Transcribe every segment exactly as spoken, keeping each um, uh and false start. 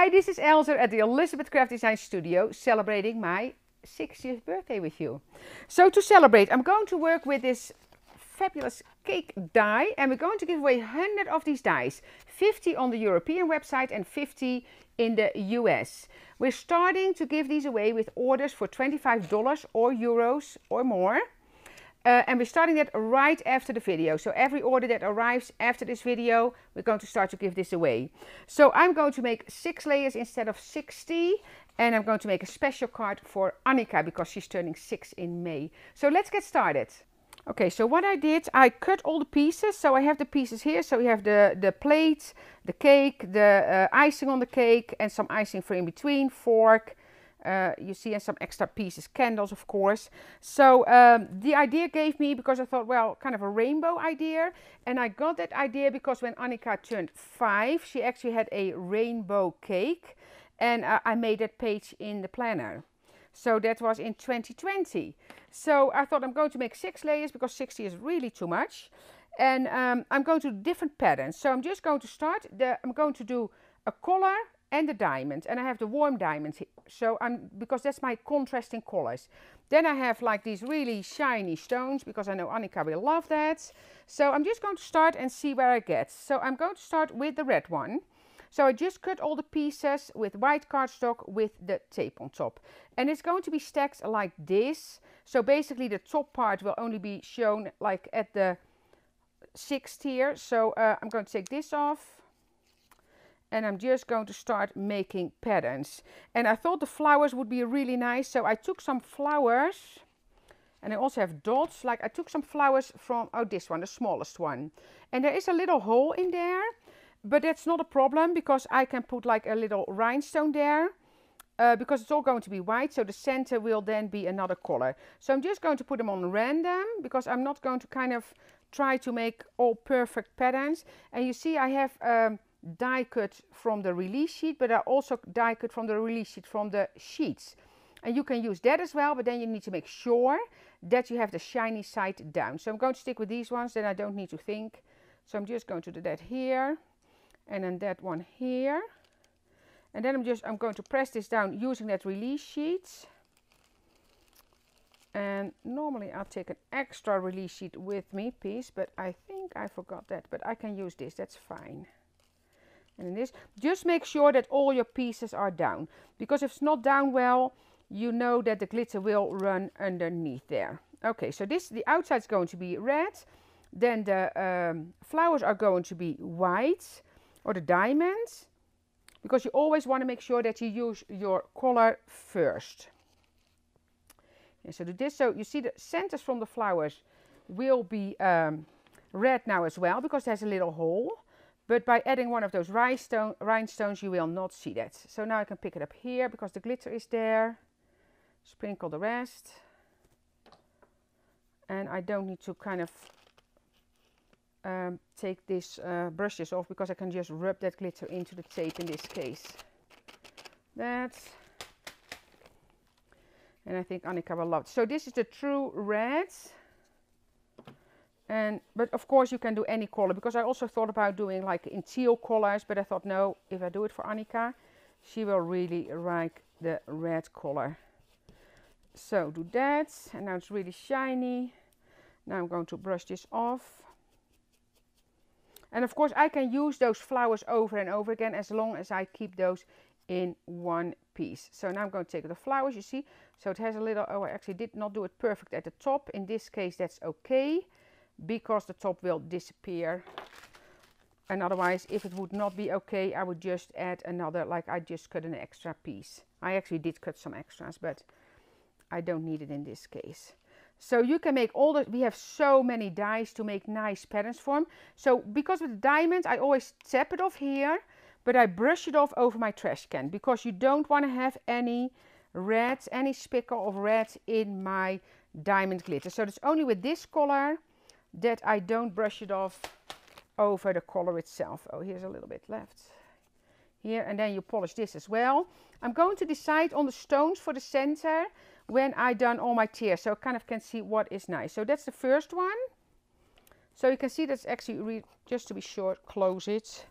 Hi, this is Elzer at the Elizabeth Craft Design Studio, celebrating my sixtieth birthday with you. So to celebrate, I'm going to work with this fabulous cake die, and we're going to give away one hundred of these dies, fifty on the European website and fifty in the U S. We're starting to give these away with orders for twenty-five dollars or euros or more. Uh, and we're starting that right after the video. So every order that arrives after this video, we're going to start to give this away. So I'm going to make six layers instead of sixty. And I'm going to make a special card for Annika because she's turning six in May. So let's get started. Okay, so what I did, I cut all the pieces. So I have the pieces here. So we have the, the plate, the cake, the uh, icing on the cake, and some icing for in between, fork. Uh, you see, and some extra pieces, candles, of course. So um, the idea gave me, because I thought, well, kind of a rainbow idea. And I got that idea because when Annika turned five, she actually had a rainbow cake. And uh, I made that page in the planner. So that was in twenty twenty. So I thought I'm going to make six layers because sixty is really too much. And um, I'm going to do different patterns. So I'm just going to start. The, I'm going to do a collar and the diamond, and I have the warm diamond here. So I'm, because that's my contrasting colors. Then I have like these really shiny stones, because I know Annika will love that. So I'm just going to start and see where I get. So I'm going to start with the red one. So I just cut all the pieces with white cardstock with the tape on top. And it's going to be stacked like this. So basically the top part will only be shown like at the sixth here. So uh, I'm going to take this off. And I'm just going to start making patterns. And I thought the flowers would be really nice. So I took some flowers. And I also have dots. Like I took some flowers from, oh, this one, the smallest one. And there is a little hole in there. But that's not a problem because I can put like a little rhinestone there. Uh, because it's all going to be white. So the center will then be another color. So I'm just going to put them on random. Because I'm not going to kind of try to make all perfect patterns. And you see I have Um, die cut from the release sheet, but I also die cut from the release sheet from the sheets. And you can use that as well, but then you need to make sure that you have the shiny side down. So I'm going to stick with these ones, then I don't need to think. So I'm just going to do that here, and then that one here. And then I'm just, I'm going to press this down using that release sheet. And normally I'll take an extra release sheet with me piece, but I think I forgot that, but I can use this, that's fine. And in this, just make sure that all your pieces are down, because if it's not down well, you know that the glitter will run underneath there. Okay, so this, the outside is going to be red, then the um, flowers are going to be white, or the diamonds, because you always want to make sure that you use your color first. And so do this, so you see the centers from the flowers will be um, red now as well, because there's a little hole. But by adding one of those rhinestone, rhinestones, you will not see that. So now I can pick it up here because the glitter is there. Sprinkle the rest. And I don't need to kind of um, take these uh, brushes off because I can just rub that glitter into the tape in this case. That. And I think Annika will love it. So this is the true red. And but of course you can do any color, because I also thought about doing like in teal colors, but I thought no, if I do it for Annika, she will really like the red color. So do that, and now it's really shiny. Now I'm going to brush this off. And of course I can use those flowers over and over again as long as I keep those in one piece. So now I'm going to take the flowers, you see, so it has a little, oh, I actually did not do it perfect at the top. In this case that's okay, because the top will disappear. And otherwise, if it would not be okay, I would just add another, like I just cut an extra piece. I actually did cut some extras, but I don't need it in this case. So you can make all the, we have so many dies to make nice patterns from. So because of the diamonds, I always tap it off here, but I brush it off over my trash can, because you don't want to have any red, any speckle of red in my diamond glitter. So it's only with this color that I don't brush it off over the color itself. Oh, here's a little bit left here, and then you polish this as well. I'm going to decide on the stones for the center when I done all my tiers, so I kind of can see what is nice. So that's the first one. So you can see that's actually, re just to be short, close it.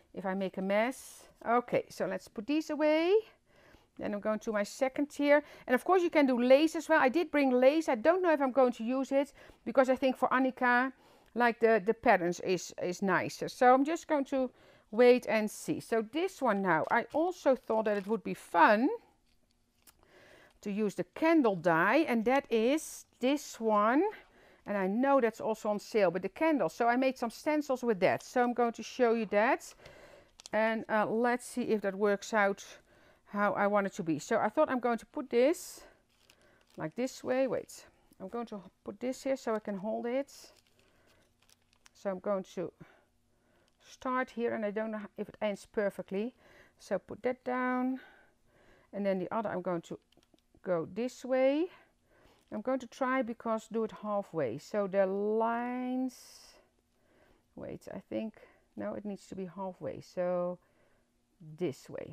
if I make a mess. Okay, so let's put these away. Then I'm going to my second tier. And of course you can do lace as well. I did bring lace. I don't know if I'm going to use it because I think for Annika, like the, the patterns is, is nicer. So I'm just going to wait and see. So this one now, I also thought that it would be fun to use the candle die. And that is this one. And I know that's also on sale, but the candles. So I made some stencils with that. So I'm going to show you that. And uh, let's see if that works out how I want it to be. So I thought I'm going to put this like this way. Wait, I'm going to put this here so I can hold it. So I'm going to start here, and I don't know if it ends perfectly. So put that down, and then the other I'm going to go this way. I'm going to try because do it halfway. So the lines, wait, I think, no, it needs to be halfway. So this way.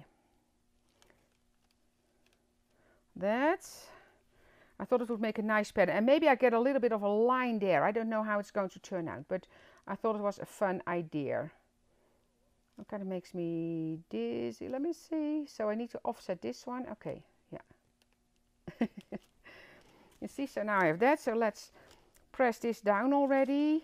That, I thought it would make a nice pattern, and maybe I get a little bit of a line there. I don't know how it's going to turn out, but I thought it was a fun idea. It kind of makes me dizzy. Let me see. So I need to offset this one. Okay, yeah. You see, so now I have that. So let's press this down already.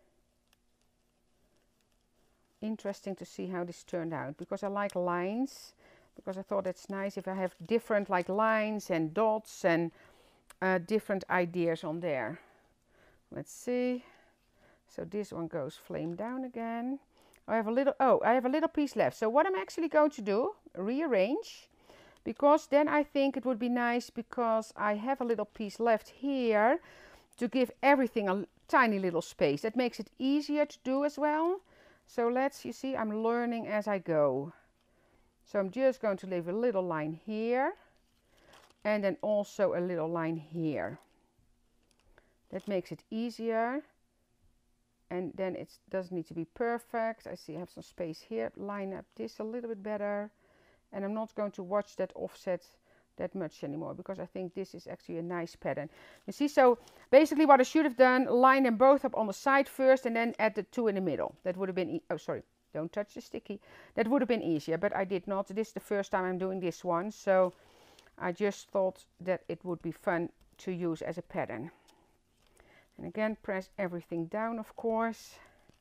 Interesting to see how this turned out because I like lines. Because I thought it's nice if I have different like lines and dots and uh, different ideas on there. Let's see. So this one goes flame down again. I have a little, oh, I have a little piece left. So what I'm actually going to do, rearrange, because then I think it would be nice because I have a little piece left here to give everything a tiny little space. That makes it easier to do as well. So let's, you see, I'm learning as I go. So I'm just going to leave a little line here and then also a little line here. That makes it easier. And then it doesn't need to be perfect. I see I have some space here. Line up this a little bit better. And I'm not going to watch that offset that much anymore because I think this is actually a nice pattern. You see, so basically what I should have done, line them both up on the side first and then add the two in the middle. That would have been, e oh sorry. Don't touch the sticky. That would have been easier, but I did not. This is the first time I'm doing this one, so I just thought that it would be fun to use as a pattern. And again, press everything down, of course.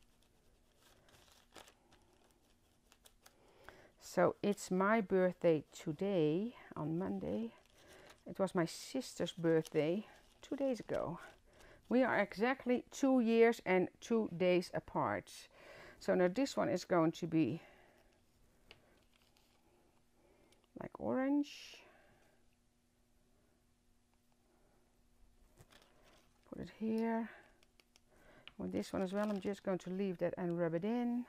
So it's my birthday today, on Monday. It was my sister's birthday two days ago. We are exactly two years and two days apart. So now this one is going to be like orange. Put it here. With this one as well, I'm just going to leave that and rub it in.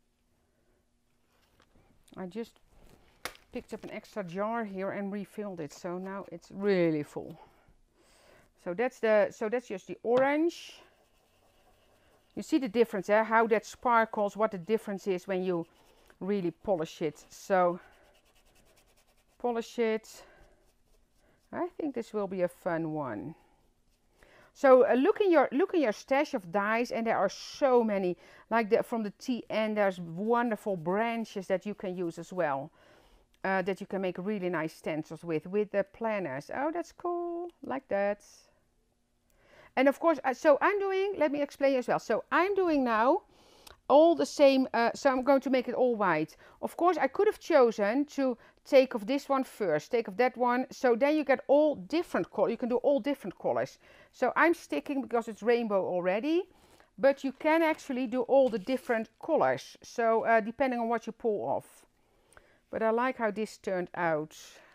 I just picked up an extra jar here and refilled it, so now it's really full. So that's the so that's just the orange. You see the difference, eh? How that sparkles, what the difference is when you really polish it. So polish it. I think this will be a fun one. So uh, look in your look in your stash of dies, and there are so many. Like the, from the T N, there's wonderful branches that you can use as well. Uh, that you can make really nice stencils with, with the planners. Oh, that's cool, like that. And of course, uh, so I'm doing, let me explain as well. So I'm doing now all the same, uh, so I'm going to make it all white. Of course, I could have chosen to take off this one first, take off that one. So then you get all different colors, you can do all different colors. So I'm sticking because it's rainbow already, but you can actually do all the different colors. So uh, depending on what you pull off. But I like how this turned out.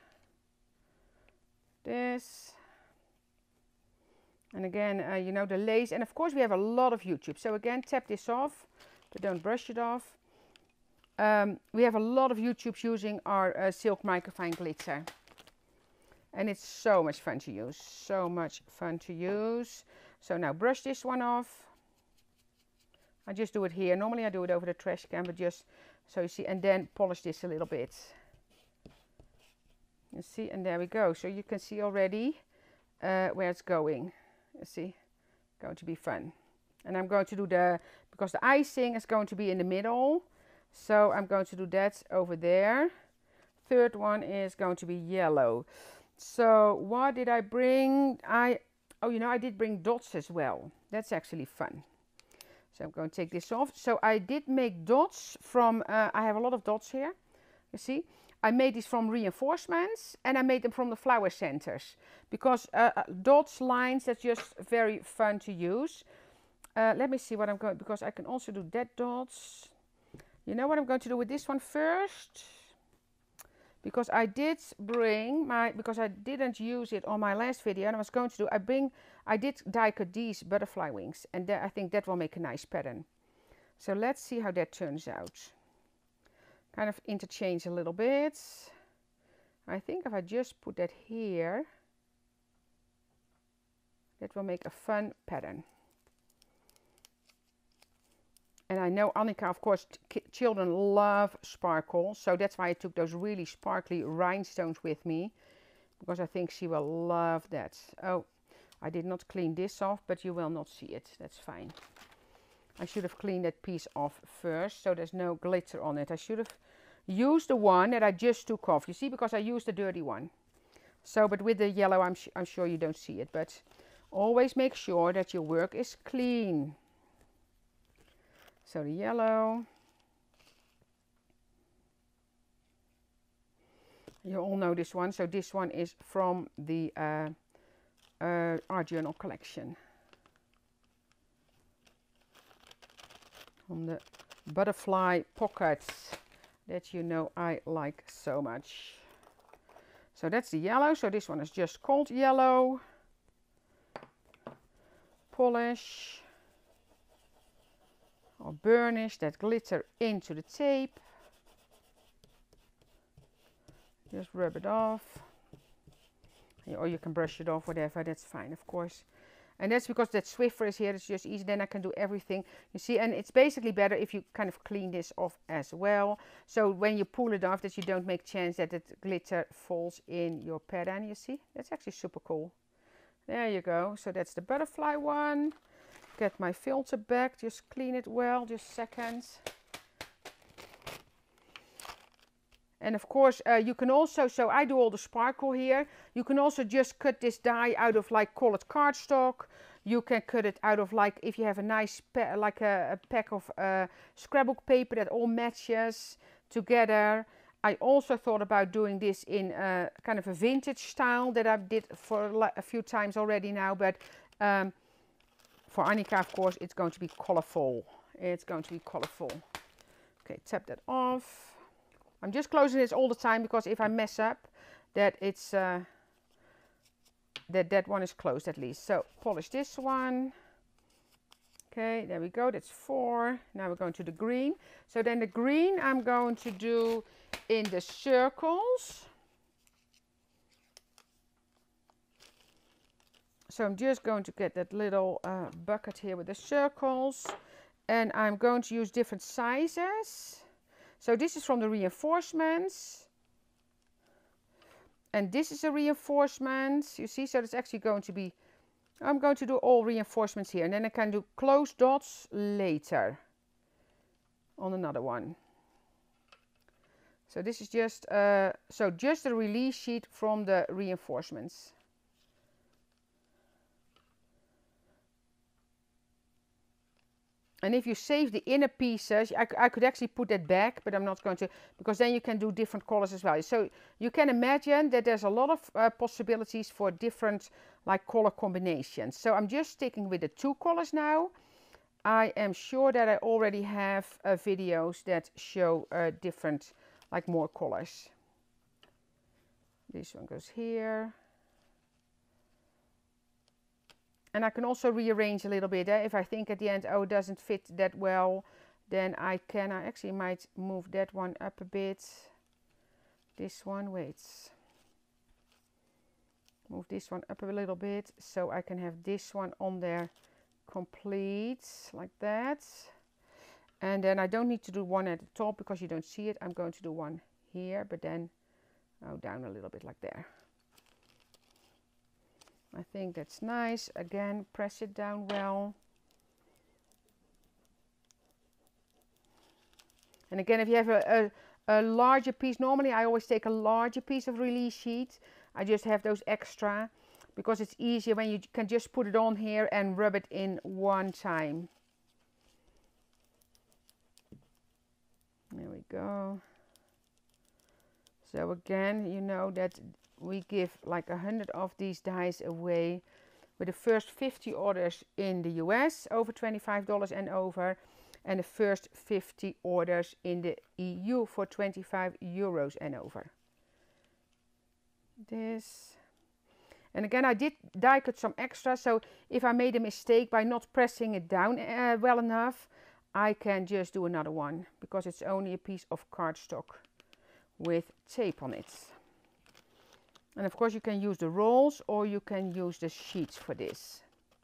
This. And again, uh, you know, the lace. And of course we have a lot of YouTube. So again, tap this off, but don't brush it off. Um, we have a lot of YouTubes using our uh, silk microfine glitter. And it's so much fun to use. So much fun to use. So now brush this one off. I just do it here. Normally I do it over the trash can, but just so you see, and then polish this a little bit. You see, and there we go. So you can see already uh, where it's going. You see, going to be fun. And I'm going to do the, because the icing is going to be in the middle. So I'm going to do that over there. Third one is going to be yellow. So what did I bring? I, oh, you know, I did bring dots as well. That's actually fun. So I'm going to take this off. So I did make dots from, uh, I have a lot of dots here. You see? I made these from reinforcements and I made them from the flower centers. Because uh, dots, lines, that's just very fun to use. Uh, let me see what I'm going, because I can also do dead dots. You know what I'm going to do with this one first? Because I did bring my, because I didn't use it on my last video, and I was going to do, I bring, I did die cut these butterfly wings, and I think that will make a nice pattern. So let's see how that turns out. Kind of interchange a little bit. I think if I just put that here, that will make a fun pattern. And I know Annika, of course, children love sparkle. So that's why I took those really sparkly rhinestones with me. Because I think she will love that. Oh, I did not clean this off, but you will not see it. That's fine. I should have cleaned that piece off first, so there's no glitter on it. I should have used the one that I just took off. You see, because I used the dirty one. So, but with the yellow, I'm, I'm sure you don't see it. But always make sure that your work is clean. So the yellow. You all know this one. So this one is from the uh, uh, Art Journal collection. From the butterfly pockets that you know I like so much. So that's the yellow. So this one is just cold yellow. Polish. Or burnish that glitter into the tape. Just rub it off. Or you can brush it off, whatever, that's fine, of course. And that's because that Swiffer is here, it's just easy, then I can do everything. You see, and it's basically better if you kind of clean this off as well. So when you pull it off, that you don't make chance that the glitter falls in your pattern, you see. That's actually super cool. There you go. So that's the butterfly one. Get my filter back, just clean it well, just seconds. And of course, uh, you can also, so I do all the sparkle here. You can also just cut this die out of like colored cardstock. You can cut it out of like, if you have a nice, like a, a pack of uh, scrapbook paper that all matches together. I also thought about doing this in a, kind of a vintage style that I did for a few times already now. But um, for Annika, of course, it's going to be colorful. It's going to be colorful. Okay, tap that off. I'm just closing this all the time because if I mess up, that it's uh, that that one is closed at least. So polish this one. Okay, there we go. That's four. Now we're going to the green. So then the green I'm going to do in the circles. So I'm just going to get that little uh, bucket here with the circles. And I'm going to use different sizes. So this is from the reinforcements. And this is a reinforcement. You see, so it's actually going to be, I'm going to do all reinforcements here. And then I can do closed dots later on another one. So this is just, uh, so just a release sheet from the reinforcements. And if you save the inner pieces, I, I could actually put that back, but I'm not going to, because then you can do different colors as well. So you can imagine that there's a lot of uh, possibilities for different like color combinations. So I'm just sticking with the two colors now. I am sure that I already have uh, videos that show uh, different, like more colors. This one goes here. And I can also rearrange a little bit. Eh? If I think at the end, oh, it doesn't fit that well, then I can, I actually might move that one up a bit. This one, wait. Move this one up a little bit, so I can have this one on there complete, like that. And then I don't need to do one at the top because you don't see it. I'm going to do one here, but then, oh, down a little bit like there. I think that's nice. Again, press it down well. And again, if you have a, a, a larger piece, normally I always take a larger piece of release sheet. I just have those extra because it's easier when you can just put it on here and rub it in one time. There we go. So again, you know that we give like a hundred of these dies away with the first fifty orders in the U S over twenty-five dollars and over, and the first fifty orders in the E U for twenty-five euros and over. This. And again, I did die cut some extra, so if I made a mistake by not pressing it down uh, well enough, I can just do another one, because it's only a piece of cardstock with tape on it. And of course you can use the rolls or you can use the sheets for this.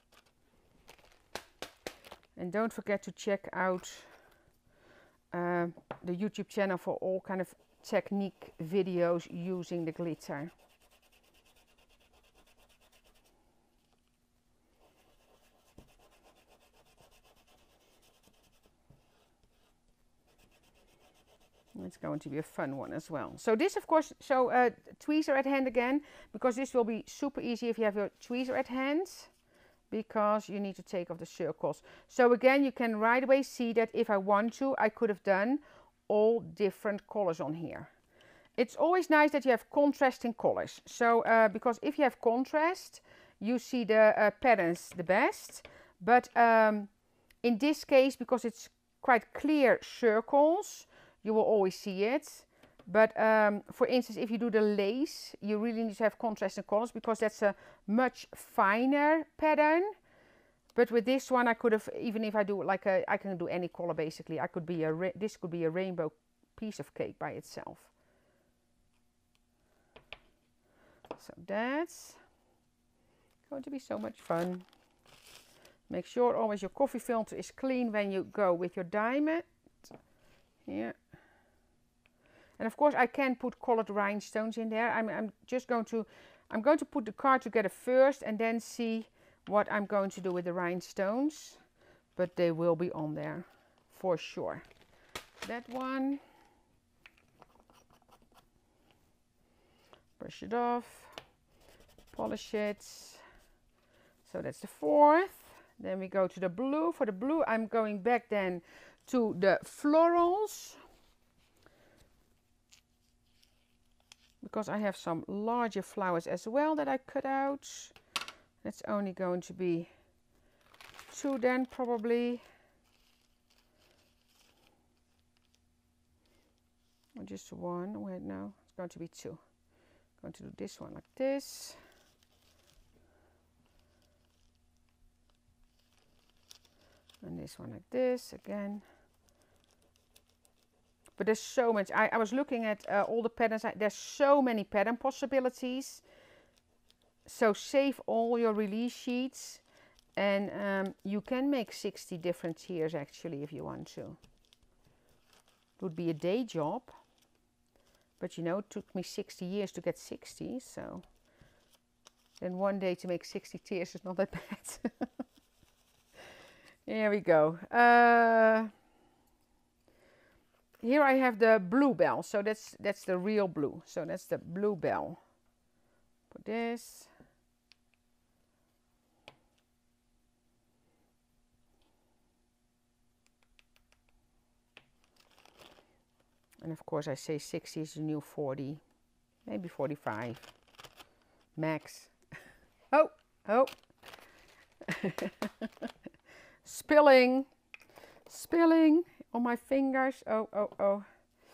And don't forget to check out uh, the YouTube channel for all kind of technique videos using the glitter. It's going to be a fun one as well. So this, of course, so uh, tweezer at hand again, because this will be super easy if you have your tweezer at hand, because you need to take off the circles. So again, you can right away see that if I want to, I could have done all different colors on here. It's always nice that you have contrasting colors. So uh, because if you have contrast, you see the uh, patterns the best. But um, in this case, because it's quite clear circles, you will always see it. But um, for instance, if you do the lace, you really need to have contrasting colors, because that's a much finer pattern. But with this one, I could have, even if I do like a, I can do any color basically. I could be a, this could be a rainbow piece of cake by itself. So that's going to be so much fun. Make sure always your coffee filter is clean when you go with your diamond. Here. And of course I can put colored rhinestones in there. I'm, I'm just going to, I'm going to put the card together first and then see what I'm going to do with the rhinestones. But they will be on there for sure. That one. Brush it off. Polish it. So that's the fourth. Then we go to the blue. For the blue I'm going back then to the florals, because I have some larger flowers as well that I cut out. That's only going to be two then probably, or just one. Wait, no, it's going to be two. I'm going to do this one like this. And this one like this again. But there's so much. I, I was looking at uh, all the patterns. I, there's so many pattern possibilities. So save all your release sheets. And um, you can make sixty different tiers actually if you want to. It would be a day job. But you know, it took me sixty years to get sixty. So then one day to make sixty tiers is not that bad. Here we go. Uh, here I have the bluebell. So that's that's the real blue. So that's the bluebell. Put this. And of course I say sixty is the new forty. Maybe forty-five. Max. Oh, oh. Spilling, spilling on my fingers. Oh, oh, oh.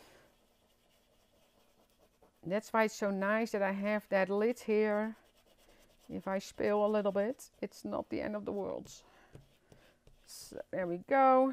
That's why it's so nice that I have that lid here. If I spill a little bit, it's not the end of the world. So there we go.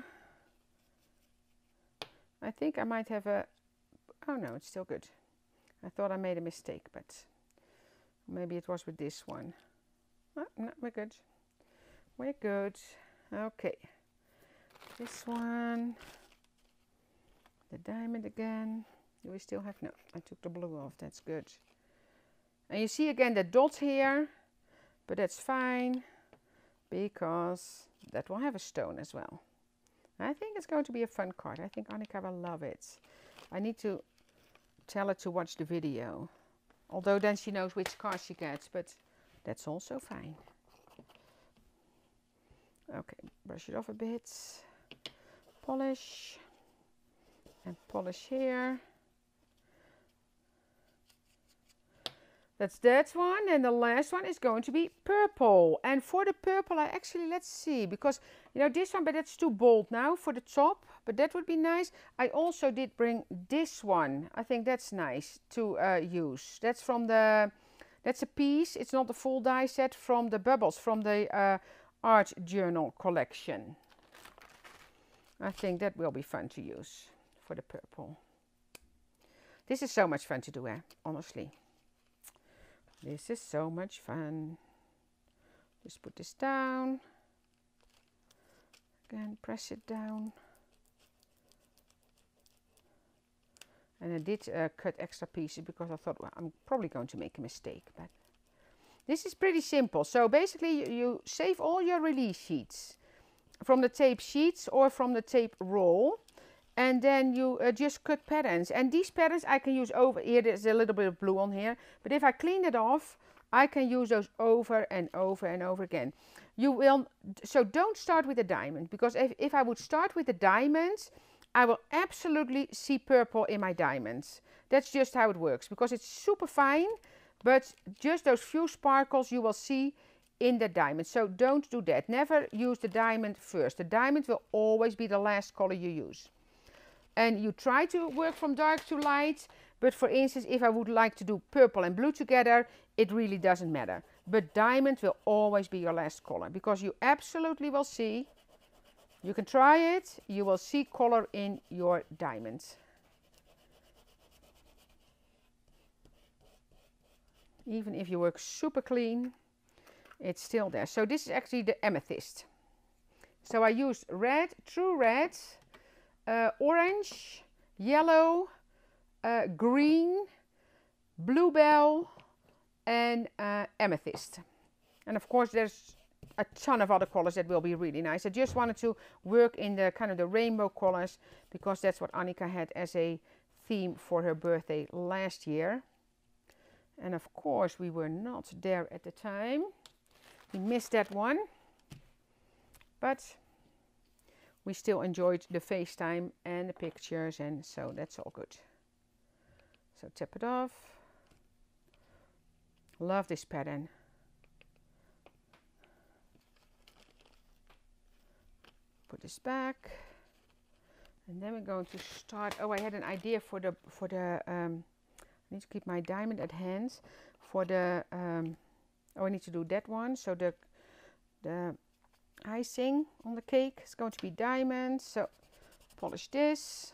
I think I might have a, oh no, it's still good. I thought I made a mistake, but maybe it was with this one. Oh, no, we're good. We're good. Okay, this one, the diamond again. Do we still have, no, I took the blue off, that's good. And you see again the dot here, but that's fine because that will have a stone as well. I think it's going to be a fun card. I think Annika will love it. I need to tell her to watch the video. Although then she knows which card she gets, but that's also fine. Okay, brush it off a bit. Polish. And polish here. That's that one, and the last one is going to be purple. And for the purple, I actually, let's see, because, you know, this one, but that's too bold now for the top, but that would be nice. I also did bring this one. I think that's nice to uh, use. That's from the, that's a piece, it's not the full die set, from the Bubbles, from the uh, Art Journal collection. I think that will be fun to use for the purple. This is so much fun to do, eh? Honestly. This is so much fun. Just put this down. Again, press it down. And I did uh, cut extra pieces because I thought, well, I'm probably going to make a mistake. But this is pretty simple. So basically you, you save all your release sheets from the tape sheets or from the tape roll. And then you uh, just cut patterns. And these patterns I can use over here. There's a little bit of blue on here. But if I clean it off, I can use those over and over and over again. You will, so don't start with a diamond. Because if, if I would start with a diamond, I will absolutely see purple in my diamonds. That's just how it works. Because it's super fine. But just those few sparkles you will see in the diamond. So don't do that. Never use the diamond first. The diamond will always be the last color you use. And you try to work from dark to light, but for instance, if I would like to do purple and blue together, it really doesn't matter. But diamond will always be your last color, because you absolutely will see, you can try it, you will see color in your diamonds. Even if you work super clean, it's still there. So this is actually the amethyst. So I used red, true red, Uh, orange, yellow, uh, green, bluebell, and uh, amethyst. And of course there's a ton of other colors that will be really nice. I just wanted to work in the kind of the rainbow colors because that's what Annika had as a theme for her birthday last year. And of course we were not there at the time. We missed that one. But we still enjoyed the FaceTime and the pictures, and so that's all good. So tap it off. Love this pattern. Put this back. And then we're going to start. Oh, I had an idea for the, for the, um, I need to keep my diamond at hand. For the, um, oh, I need to do that one. So the, the, icing on the cake is going to be diamond. So polish this.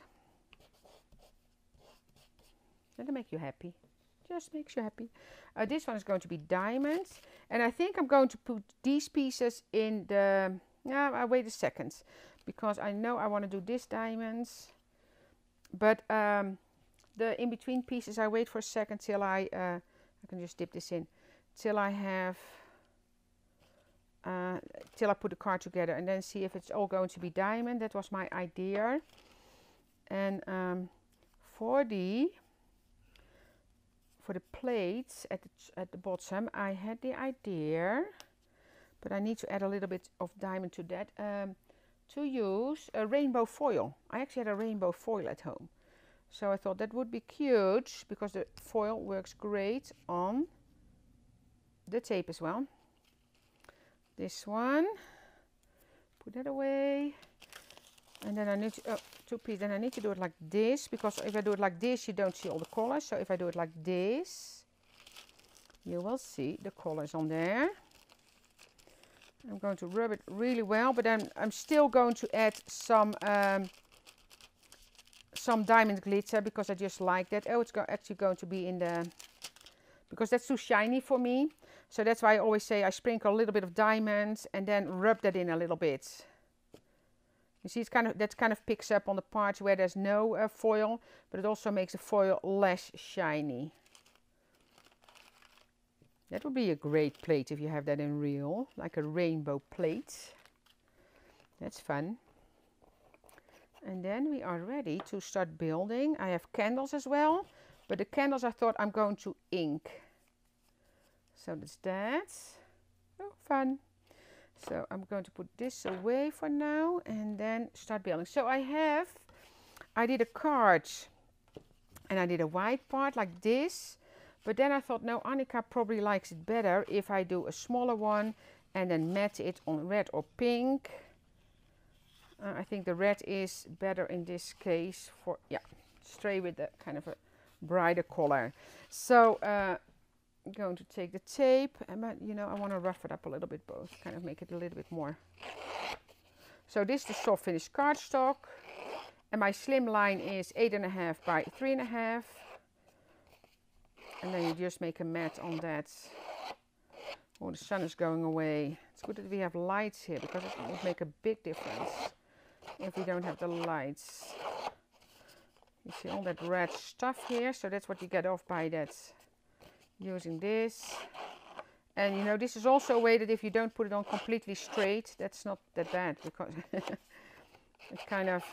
That'll make you happy. Just makes you happy. Uh, this one is going to be diamond. And I think I'm going to put these pieces in the... Yeah, I'll wait a second. Because I know I want to do this diamonds. But um, the in-between pieces, I wait for a second till I... Uh, I can just dip this in. Till I have... Uh, till I put the card together and then see if it's all going to be diamond. That was my idea. And um, for the for the plates at the, at the bottom, I had the idea, but I need to add a little bit of diamond to that, um, to use a rainbow foil. I actually had a rainbow foil at home, so I thought that would be cute because the foil works great on the tape as well. This one, put that away, and then I need to, oh, two pieces, then I need to do it like this, because if I do it like this, you don't see all the colors. So if I do it like this, you will see the colors on there. I'm going to rub it really well, but then I'm still going to add some um, some diamond glitter, because I just like that. Oh, it's go actually going to be in the, because that's too shiny for me. So that's why I always say I sprinkle a little bit of diamonds and then rub that in a little bit. You see, it's kind of, that kind of picks up on the parts where there's no uh, foil, but it also makes the foil less shiny. That would be a great plate if you have that in real, like a rainbow plate. That's fun. And then we are ready to start building. I have candles as well, but the candles I thought I'm going to ink. So that's that. Oh, fun. So I'm going to put this away for now and then start building. So I have, I did a card and I did a white part like this. But then I thought, no, Annika probably likes it better if I do a smaller one and then mat it on red or pink. Uh, I think the red is better in this case for, yeah, stray with the kind of a brighter color. So uh, I'm going to take the tape, and you know, I want to rough it up a little bit both, kind of make it a little bit more. So this is the soft finish cardstock, and my slim line is eight and a half by three and a half. And then you just make a mat on that. Oh, the sun is going away. It's good that we have lights here because it would make a big difference if we don't have the lights. You see all that red stuff here, so that's what you get off by that, using this. And you know, this is also a way that if you don't put it on completely straight, that's not that bad, because it kind of,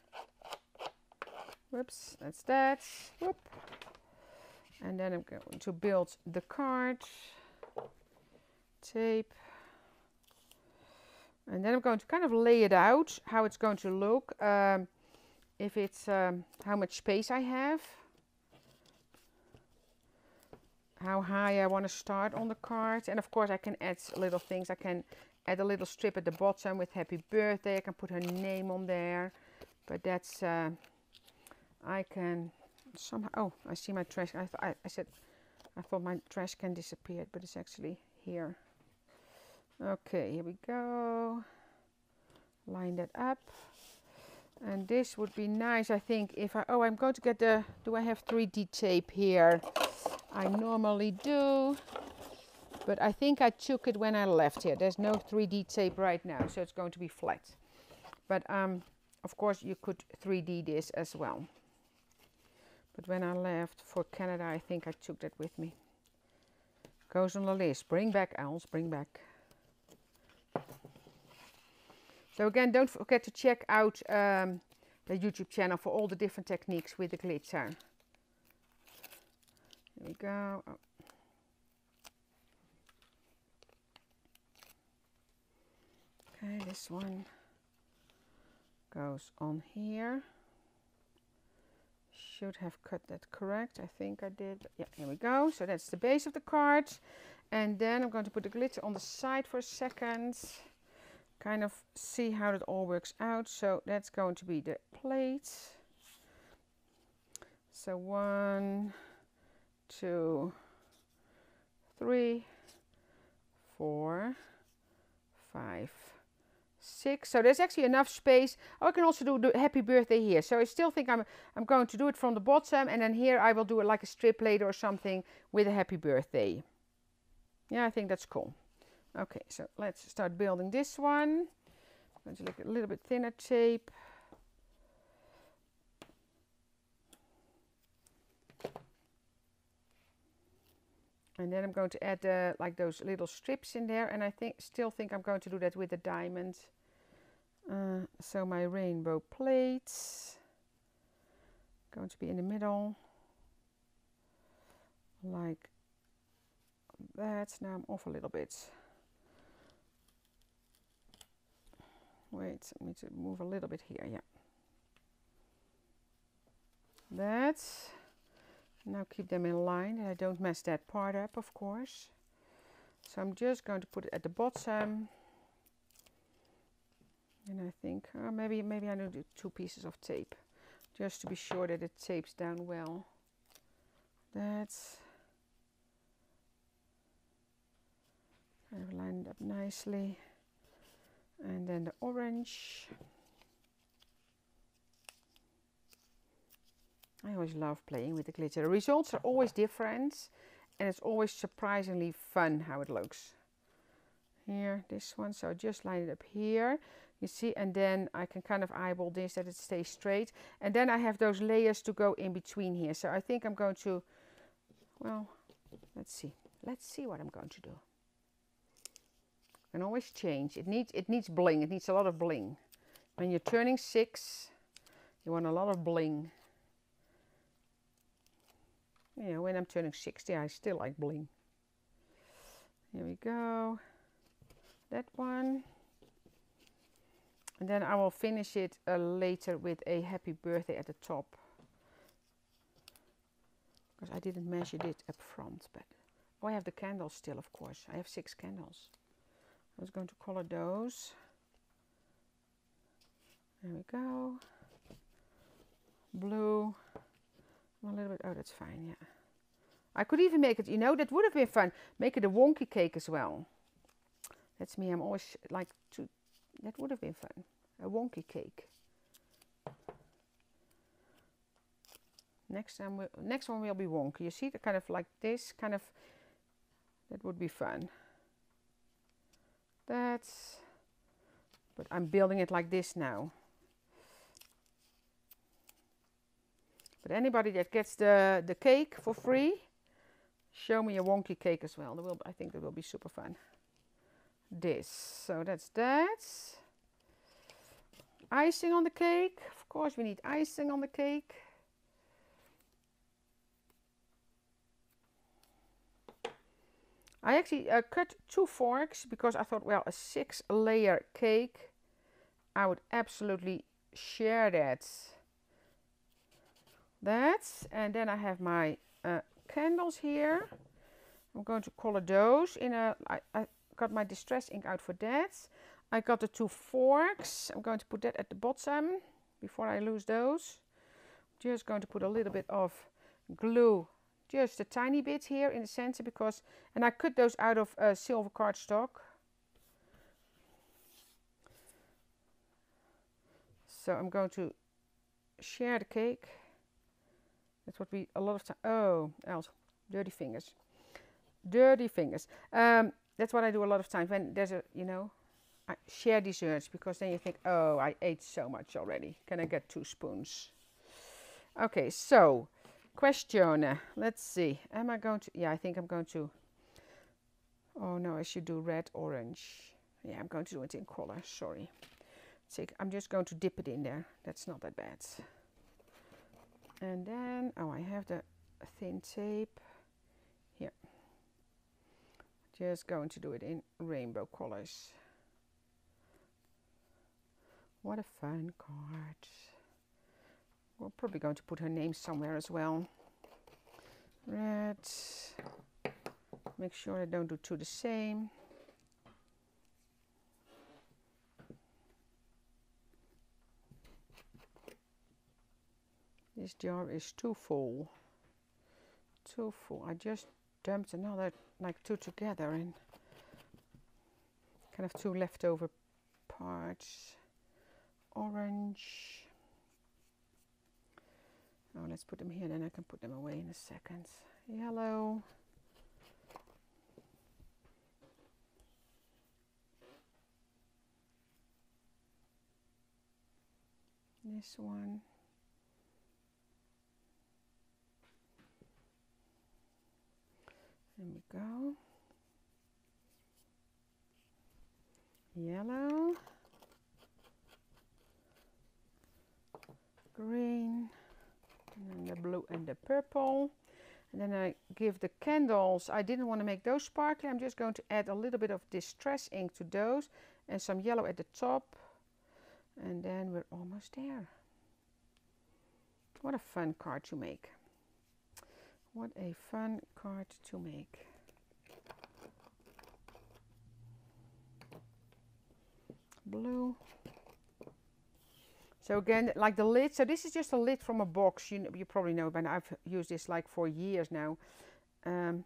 whoops, that's that, whoop. And then I'm going to build the card, tape. And then I'm going to kind of lay it out, how it's going to look, um, if it's, um, how much space I have, how high I want to start on the card. And of course I can add little things. I can add a little strip at the bottom with happy birthday. I can put her name on there, but that's, uh, I can somehow, oh, I see my trash. I, th I, I said, I thought my trash can disappeared, but it's actually here. Okay, here we go. Line that up. And this would be nice, I think, if I, oh, I'm going to get the, do I have three D tape here? I normally do, but I think I took it when I left here. There's no three D tape right now, so it's going to be flat. But um, of course you could three D this as well. But when I left for Canada, I think I took that with me. Goes on the list. Bring back, owls, bring back. So again, don't forget to check out um, the YouTube channel for all the different techniques with the glitter. Here we go. Oh. Okay, this one goes on here. Should have cut that correct. I think I did. Yeah, here we go. So that's the base of the card. And then I'm going to put the glitter on the side for a second. Kind of see how it all works out. So that's going to be the plate. So one, two, three, four, five, six. So there's actually enough space. Oh, I can also do the happy birthday here. So I still think I'm I'm going to do it from the bottom, and then here I will do it like a strip later or something with a happy birthday. Yeah, I think that's cool. Okay, so let's start building this one. I'm going to look at a little bit thinner tape. And then I'm going to add uh, like those little strips in there, and I think still think I'm going to do that with the diamond. Uh, so my rainbow plates going to be in the middle, like that. Now I'm off a little bit. Wait, I need to move a little bit here. Yeah, that. Now keep them in line, and I don't mess that part up, of course. So I'm just going to put it at the bottom, and I think oh, maybe maybe I need to do two pieces of tape, just to be sure that it tapes down well. That's kind of lined up nicely, and then the orange. I always love playing with the glitter. The results are always different, and it's always surprisingly fun how it looks. Here, this one, so I just line it up here, you see, and then I can kind of eyeball this that it stays straight. And then I have those layers to go in between here. So I think I'm going to, well, let's see. Let's see what I'm going to do. I can always change. It needs, it needs bling. It needs a lot of bling. When you're turning six, You want a lot of bling. You know, when I'm turning sixty, I still like bling. Here we go. That one. And then I will finish it uh, later with a happy birthday at the top. Because I didn't measure it up front. But oh, I have the candles still, of course. I have six candles. I was going to color those. There we go. Blue. A little bit. Oh, that's fine, yeah. I could even make it, you know, that would have been fun. Make it a wonky cake as well. That's me. I'm always like to. That would have been fun. A wonky cake. Next time, we'll, next one will be wonky. You see, the kind of like this, kind of. That would be fun. That's. But I'm building it like this now. But anybody that gets the the cake for free, show me a wonky cake as well. There will, I think that will be super fun. This. So that's that. Icing on the cake. Of course, we need icing on the cake. I actually uh, cut two forks because I thought, well, a six layer cake, I would absolutely share that. That. And then I have my uh, candles here. I'm going to color those in a, I, I got my distress ink out for that. I got the two forks. I'm going to put that at the bottom before I lose those. Just going to put a little bit of glue, just a tiny bit here in the center because, and I cut those out of uh, silver cardstock. So I'm going to share the cake. That's what we, a lot of time, oh, else, dirty fingers. Dirty fingers. Um, that's what I do a lot of times when there's a, you know, I share desserts because then you think, oh, I ate so much already. Can I get two spoons? Okay, so question. Let's see. Am I going to? Yeah, I think I'm going to. Oh no, I should do red, orange. Yeah, I'm going to do it in color. Sorry. See, I'm just going to dip it in there. That's not that bad. And then, oh, I have the thin tape here. Just going to do it in rainbow colors. What a fun card. We're probably going to put her name somewhere as well. Red. Make sure I don't do two the same. This jar is too full. Too full. I just dumped another, like two together and kind of two leftover parts. Orange. Oh, let's put them here, then I can put them away in a second. Yellow. This one. There we go. Yellow. Green. And then the blue and the purple. And then I give the candles, I didn't want to make those sparkly. I'm just going to add a little bit of distress ink to those and some yellow at the top. And then we're almost there. What a fun card to make. What a fun card to make. Blue. So again, like the lid, so this is just a lid from a box. You, you probably know, but I've used this like for years now. Um,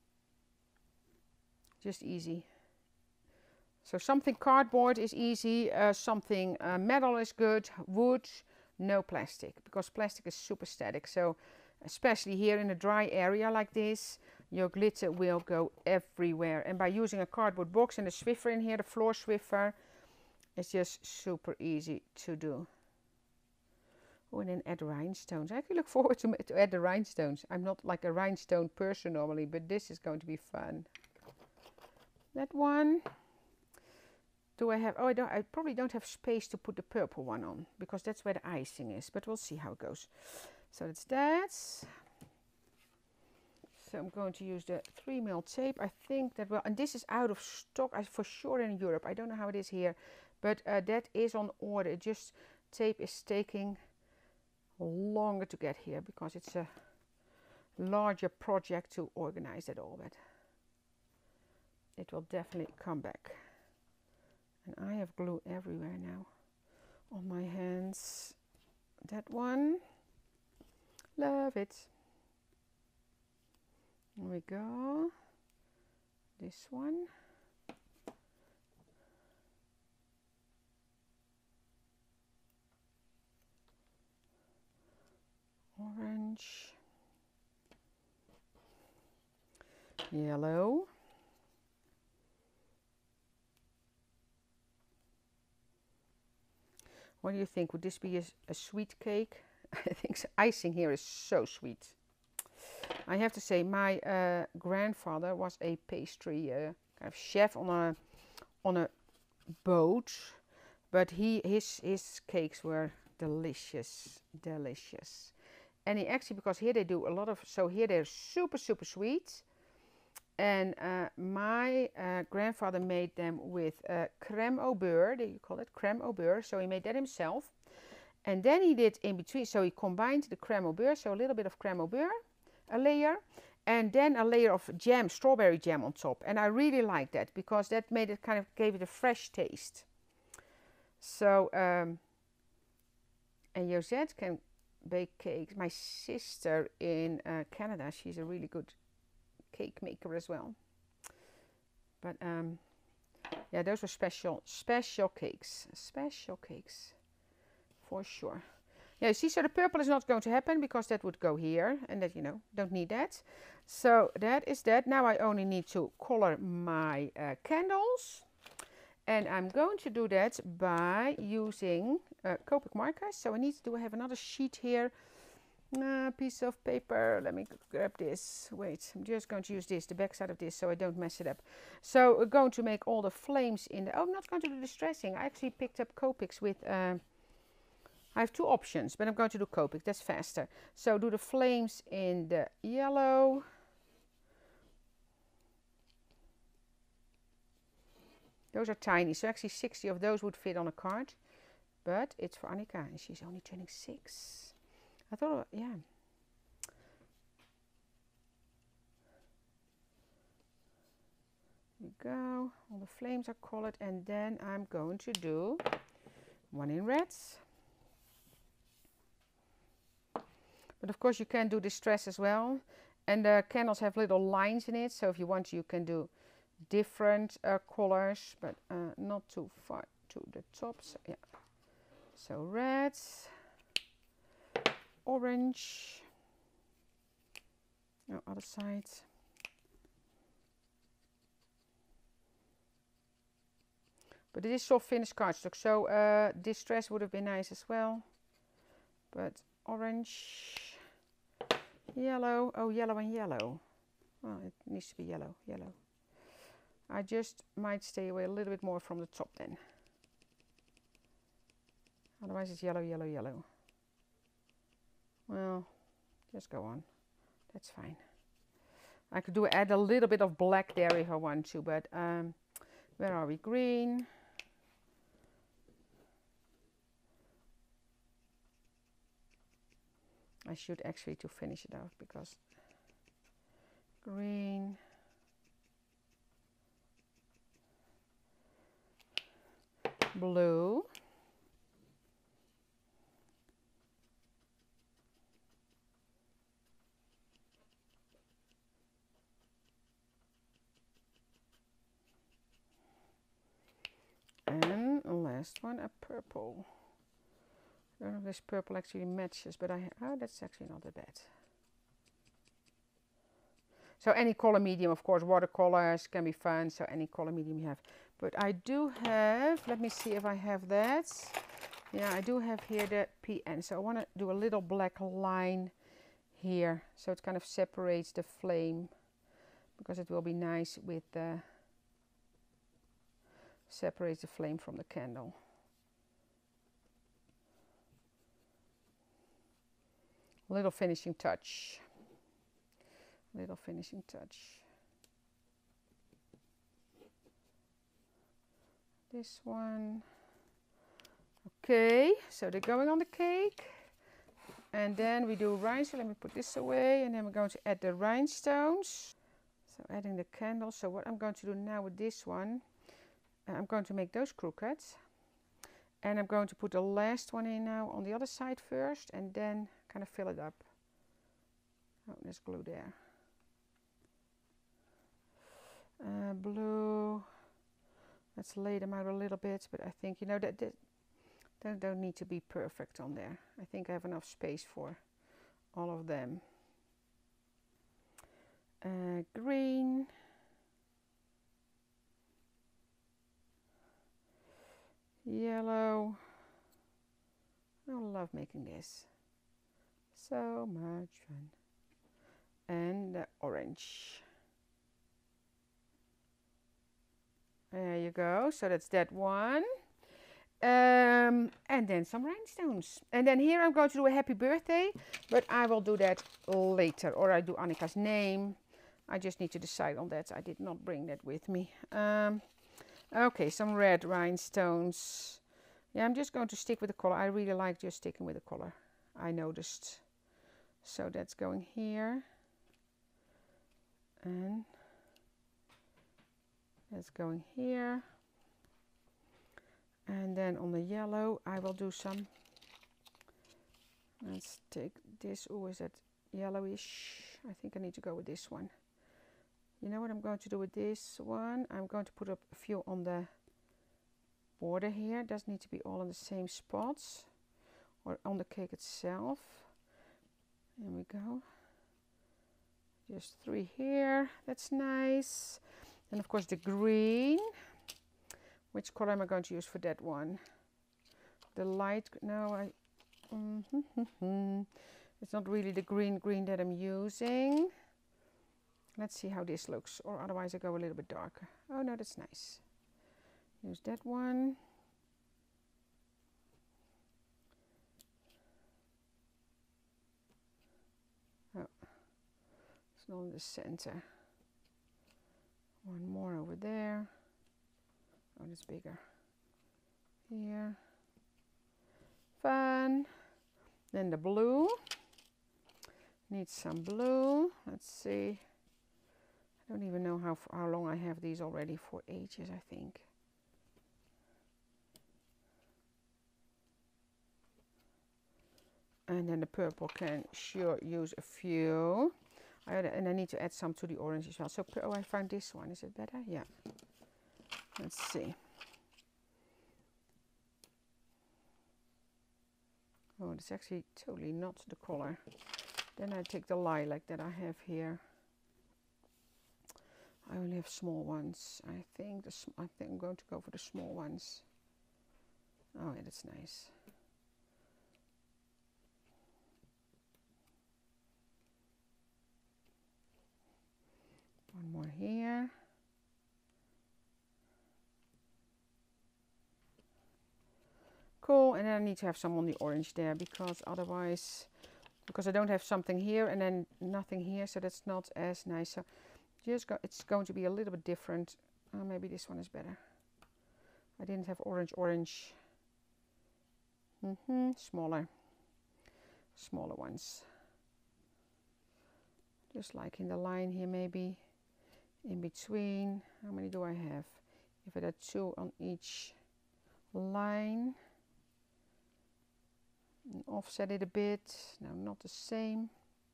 just easy. So something cardboard is easy, uh, something uh, metal is good, wood, no plastic, because plastic is super static. So especially here in a dry area like this, your glitter will go everywhere. And by using a cardboard box and a Swiffer in here, the floor Swiffer, it's just super easy to do. Oh, and then add rhinestones. I actually look forward to, to add the rhinestones. I'm not like a rhinestone person normally, but this is going to be fun. That one. Do I have, oh I don't, I probably don't have space to put the purple one on, because that's where the icing is, but we'll see how it goes. So that's that. So I'm going to use the three mil tape. I think that, well, and this is out of stock I, for sure in Europe. I don't know how it is here, but uh, that is on order. It just, tape is taking longer to get here because it's a larger project to organize it all, but it will definitely come back. And I have glue everywhere now on my hands. That one, love it. There we go. This one. Orange. Yellow. What do you think? Would this be a, a sweet cake? I think so. Icing here is so sweet. I have to say, my uh, grandfather was a pastry uh, kind of chef on a on a boat, but he his his cakes were delicious, delicious. And he actually, because here they do a lot of, so here they're super super sweet. And uh, my uh, grandfather made them with uh, crème au beurre, they call it crème au beurre. So he made that himself. And then he did in between, so he combined the crème au beurre, so a little bit of crème au beurre, a layer, and then a layer of jam, strawberry jam on top. And I really liked that because that made it kind of, gave it a fresh taste. So, um, and Josette can bake cakes. My sister in uh, Canada, she's a really good cake maker as well. But um, yeah, those were special, special cakes, special cakes. For sure. Yeah, you see, so the purple is not going to happen because that would go here and that, you know, don't need that. So that is that. Now I only need to color my uh, candles. And I'm going to do that by using uh, Copic markers. So I need to do, I have another sheet here. A uh, piece of paper. Let me grab this. Wait, I'm just going to use this, the back side of this, so I don't mess it up. So we're going to make all the flames in the, oh, I'm not going to do the distressing. I actually picked up Copics with... Uh, I have two options, but I'm going to do Copic, that's faster. So do the flames in the yellow. Those are tiny, so actually sixty of those would fit on a card. But it's for Annika, and she's only turning six. I thought, yeah. There we go, all the flames are colored, and then I'm going to do one in reds. But of course you can do distress as well. And the candles have little lines in it. So if you want, you can do different uh, colors, but uh, not too far to the top. So, yeah. So red, orange, no, other side. But it is soft finished cardstock. So uh, distress would have been nice as well. But orange, yellow, oh yellow and yellow. Well, it needs to be yellow, yellow. I just might stay away a little bit more from the top then. Otherwise it's yellow, yellow, yellow. Well, just go on. That's fine. I could do add a little bit of black there if I want to, but um, where are we? Green. I should actually to finish it out because green, blue, and last one, a purple. I don't know if this purple actually matches, but I, oh, that's actually not that bad. So any color medium, of course, watercolors can be fun, so any color medium you have. But I do have, let me see if I have that. Yeah, I do have here the P N. So I want to do a little black line here, so it kind of separates the flame, because it will be nice with the separates the flame from the candle. Little finishing touch. Little finishing touch. This one. Okay, so they're going on the cake. And then we do rhinestones. Let me put this away. And then we're going to add the rhinestones. So adding the candle. So what I'm going to do now with this one, uh, I'm going to make those crooked. And I'm going to put the last one in now on the other side first. And then kind of fill it up. Oh, there's glue there. Uh, blue. Let's lay them out a little bit. But I think, you know, that... that They don't need to be perfect on there. I think I have enough space for all of them. Uh, green. Yellow. I love making this. So much fun. And uh, orange. There you go. So that's that one. Um, and then some rhinestones. And then here I'm going to do a happy birthday, but I will do that later. Or I do Annika's name. I just need to decide on that. I did not bring that with me. Um, okay, some red rhinestones. Yeah, I'm just going to stick with the color. I really like just sticking with the color, I noticed. So that's going here. And that's going here. And then on the yellow, I will do some. Let's take this. Oh, is that yellowish? I think I need to go with this one. You know what I'm going to do with this one? I'm going to put up a few on the border here. It doesn't need to be all in the same spots or on the cake itself. There we go. Just three here. That's nice. And of course the green. Which color am I going to use for that one? The light, no, I, mm-hmm. It's not really the green green that I'm using. Let's see how this looks, or otherwise I go a little bit darker. Oh no, that's nice. Use that one. Oh, it's not in the center. One more over there. Oh, that's bigger. Here. Fun. Then the blue. Need some blue. Let's see. I don't even know how, how long I have these already. For ages, I think. And then the purple can sure use a few. I, and I need to add some to the orange as well. So, oh, I found this one. Is it better? Yeah. Let's see. Oh, it's actually totally not the color. Then I take the lilac that I have here. I only have small ones. I think the I think I'm going to go for the small ones. Oh, yeah, that's nice. One more here. Cool, and then I need to have some on the orange there, because otherwise, because I don't have something here and then nothing here, so that's not as nice. So just go, it's going to be a little bit different. Oh, maybe this one is better. I didn't have orange orange. Mm-hmm, smaller, smaller ones. Just like in the line here, maybe in between. How many do I have? If I had two on each line. And offset it a bit. No, not the same.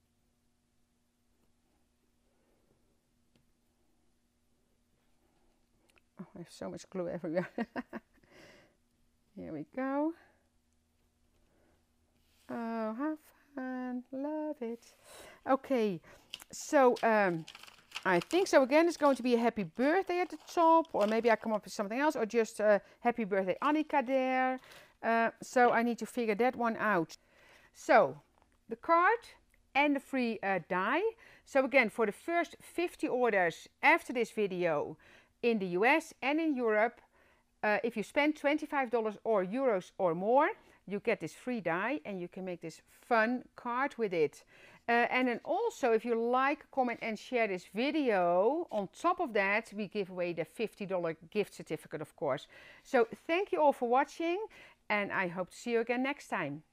Oh, I have so much glue everywhere. Here we go. Oh, have fun. Love it. Okay, so um, I think so again it's going to be a happy birthday at the top, or maybe I come up with something else, or just uh, happy birthday Annika there. Uh, so I need to figure that one out. So the card and the free uh, die. So again, for the first fifty orders after this video in the U S and in Europe, Uh, if you spend twenty-five dollars or euros or more, you get this free die and you can make this fun card with it. Uh, and then also, if you like, comment and share this video, on top of that, we give away the fifty dollar gift certificate, of course. So thank you all for watching, and I hope to see you again next time.